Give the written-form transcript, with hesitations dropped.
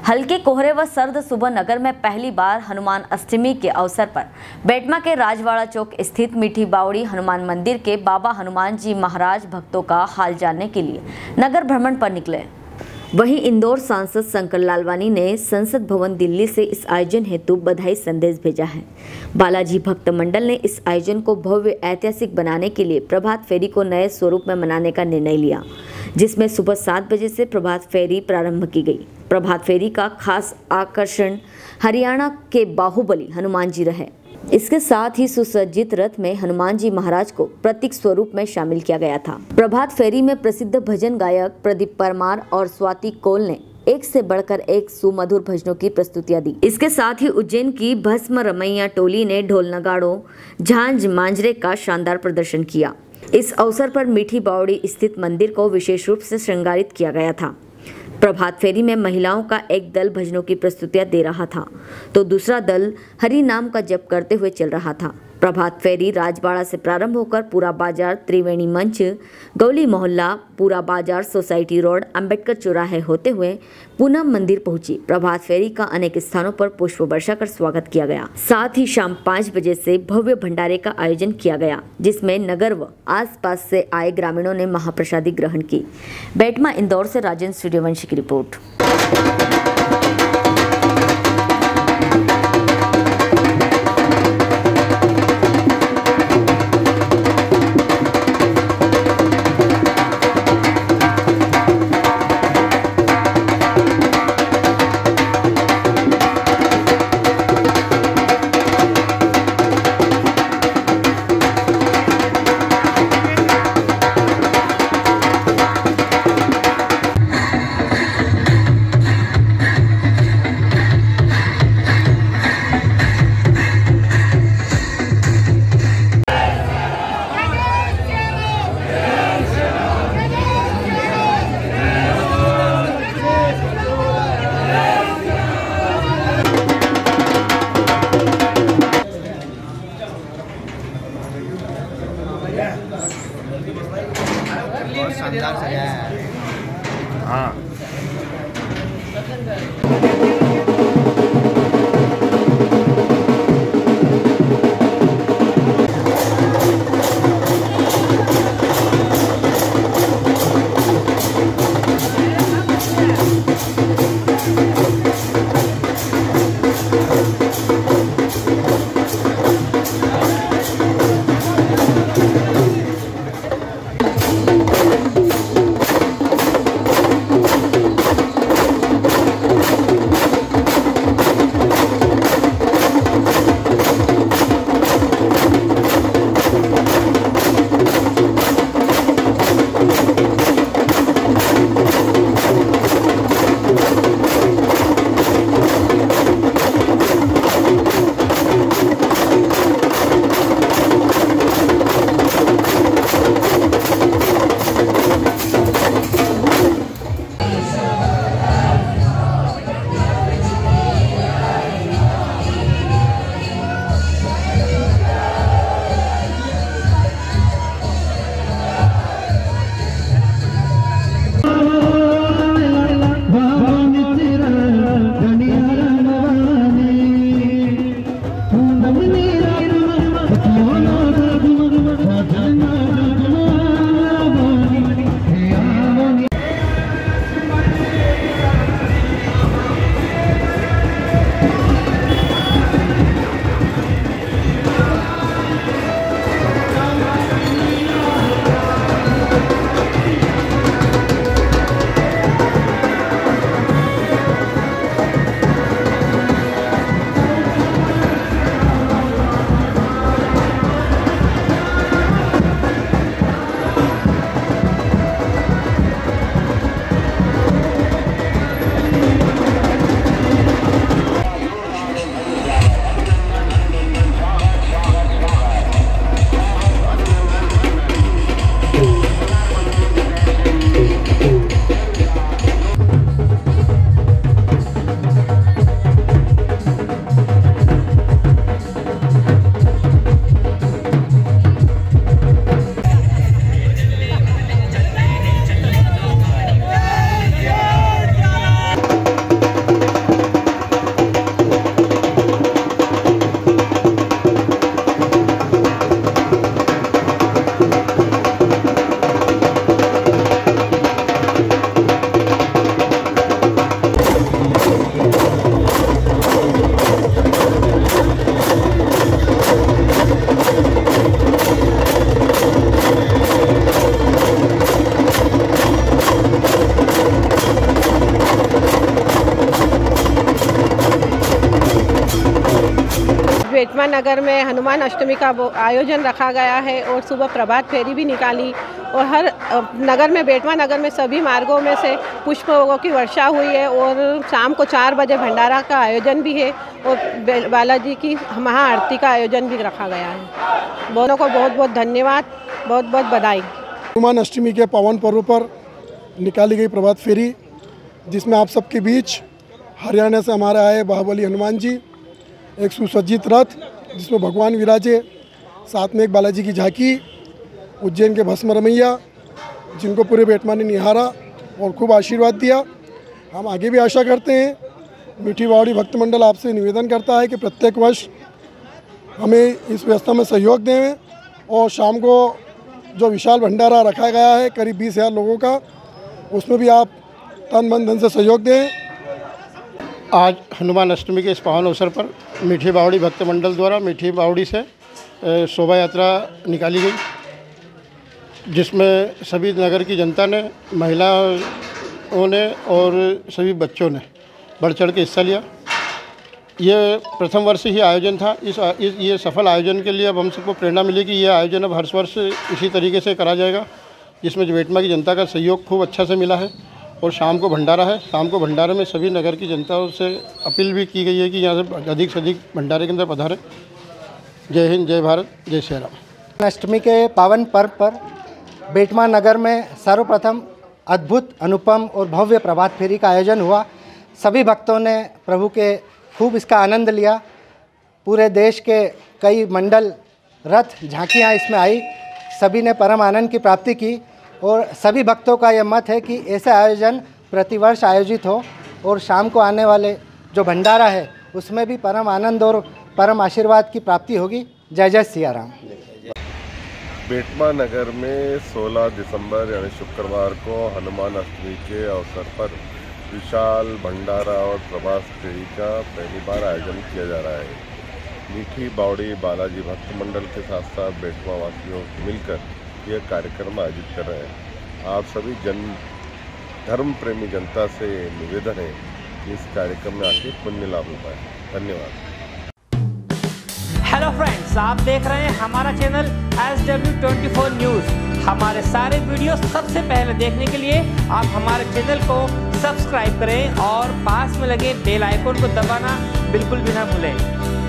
हल्के कोहरे व सर्द सुबह नगर में पहली बार हनुमान अष्टमी के अवसर पर बेटमा के राजवाड़ा चौक स्थित मीठी बावड़ी हनुमान मंदिर के बाबा हनुमान जी महाराज भक्तों का हाल जानने के लिए नगर भ्रमण पर निकले। वहीं इंदौर सांसद शंकर लालवानी ने संसद भवन दिल्ली से इस आयोजन हेतु बधाई संदेश भेजा है। बालाजी भक्त मंडल ने इस आयोजन को भव्य ऐतिहासिक बनाने के लिए प्रभात फेरी को नए स्वरूप में मनाने का निर्णय लिया, जिसमें सुबह 7 बजे से प्रभात फेरी प्रारंभ की गई। प्रभात फेरी का खास आकर्षण हरियाणा के बाहुबली हनुमान जी रहे। इसके साथ ही सुसज्जित रथ में हनुमान जी महाराज को प्रतीक स्वरूप में शामिल किया गया था। प्रभात फेरी में प्रसिद्ध भजन गायक प्रदीप परमार और स्वाति कौल ने एक से बढ़कर एक सुमधुर भजनों की प्रस्तुतियां दी। इसके साथ ही उज्जैन की भस्म रमैया टोली ने ढोल नगाड़ों झांझ मांजरे का शानदार प्रदर्शन किया। इस अवसर पर मीठी बावड़ी स्थित मंदिर को विशेष रूप से श्रृंगारित किया गया था। प्रभात फेरी में महिलाओं का एक दल भजनों की प्रस्तुतियां दे रहा था, तो दूसरा दल हरि नाम का जप करते हुए चल रहा था। प्रभात फेरी राजवाड़ा से प्रारंभ होकर पूरा बाजार, त्रिवेणी मंच, गौली मोहल्ला, पूरा बाजार, सोसाइटी रोड, अंबेडकर चौराहे होते हुए पुनः मंदिर पहुंची। प्रभात फेरी का अनेक स्थानों पर पुष्प वर्षा कर स्वागत किया गया। साथ ही शाम 5 बजे से भव्य भंडारे का आयोजन किया गया, जिसमें नगर व आसपास से आए ग्रामीणों ने महाप्रसादी ग्रहण की। बेटमा इंदौर से राजेंद्र सूर्यवंशी की रिपोर्ट। बहुत शानदार सजाया है। हाँ। बेटमा नगर में हनुमान अष्टमी का आयोजन रखा गया है और सुबह प्रभात फेरी भी निकाली और हर नगर में बेटमा नगर में सभी मार्गों में से पुष्पों की वर्षा हुई है और शाम को 4 बजे भंडारा का आयोजन भी है और बालाजी की महाआरती का आयोजन भी रखा गया है। दोनों को बहुत बहुत धन्यवाद, बहुत बहुत बधाई। हनुमान अष्टमी के पावन पर्व पर निकाली गई प्रभात फेरी, जिसमें आप सबके बीच हरियाणा से हमारे आए बाहुबली हनुमान जी, एक सुसज्जित रथ जिसमें भगवान विराजे, साथ में एक बालाजी की झांकी, उज्जैन के भस्म रमैया, जिनको पूरे बेटमा ने निहारा और खूब आशीर्वाद दिया। हम आगे भी आशा करते हैं, मीठी बावड़ी भक्त मंडल आपसे निवेदन करता है कि प्रत्येक वर्ष हमें इस व्यवस्था में सहयोग दें और शाम को जो विशाल भंडारा रखा गया है करीब 20,000 लोगों का, उसमें भी आप तन मन धन से सहयोग दें। आज हनुमान अष्टमी के इस पावन अवसर पर मीठी बावड़ी भक्त मंडल द्वारा मीठी बावड़ी से शोभा यात्रा निकाली गई, जिसमें सभी नगर की जनता ने, महिलाओं ने और सभी बच्चों ने बढ़ चढ़ के हिस्सा लिया। ये प्रथम वर्ष ही आयोजन था। ये सफल आयोजन के लिए अब हम सबको प्रेरणा मिली कि ये आयोजन अब हर वर्ष इसी तरीके से करा जाएगा, जिसमें बेटमा की जनता का सहयोग खूब अच्छा से मिला है। और शाम को भंडारा है। शाम को भंडारे में सभी नगर की जनताओं से अपील भी की गई है कि यहाँ से अधिक भंडारे के अंदर पधारें। जय हिंद, जय भारत, जय श्री राम। अष्टमी के पावन पर्व पर बेटमा नगर में सर्वप्रथम अद्भुत, अनुपम और भव्य प्रभात फेरी का आयोजन हुआ। सभी भक्तों ने प्रभु के खूब इसका आनंद लिया। पूरे देश के कई मंडल, रथ, झांकियाँ इसमें आई। सभी ने परम आनंद की प्राप्ति की और सभी भक्तों का यह मत है कि ऐसा आयोजन प्रतिवर्ष आयोजित हो और शाम को आने वाले जो भंडारा है उसमें भी परम आनंद और परम आशीर्वाद की प्राप्ति होगी। जय जय सिया राम। बेटमा नगर में 16 दिसंबर यानी शुक्रवार को हनुमान अष्टमी के अवसर पर विशाल भंडारा और प्रभात फेरी का पहली बार आयोजन किया जा रहा है। मीठी बावड़ी बालाजी भक्त मंडल के साथ साथ बेटमा वासियों मिलकर यह कार्यक्रम आयोजित कर रहे हैं। आप सभी धर्म प्रेमी जनता से निवेदन है कि इस कार्यक्रम में आके पुण्य लाभ हो पाए। धन्यवाद। हेलो फ्रेंड्स, आप देख रहे हैं हमारा चैनल SW24 न्यूज़। हमारे सारे वीडियो सबसे पहले देखने के लिए आप हमारे चैनल को सब्सक्राइब करें और पास में लगे बेल आइकन को दबाना बिल्कुल भी ना भूलें।